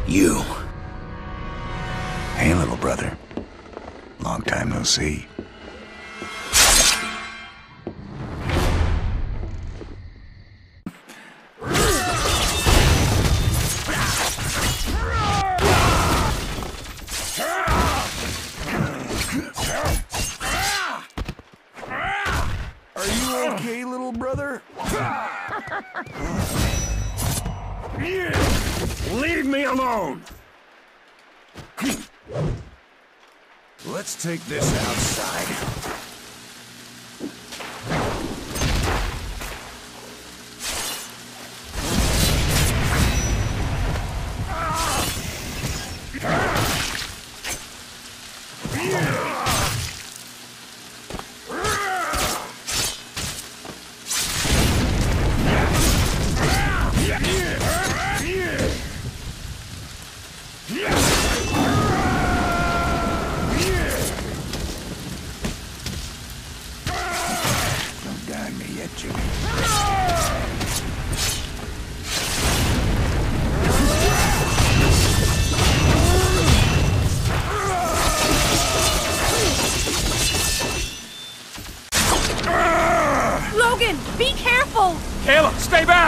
You. Hey, little brother. Long time no see. Are you okay, little brother? Leave me alone! Let's take this outside. Don't die me yet, Jimmy. Logan, be careful! Caleb, stay back!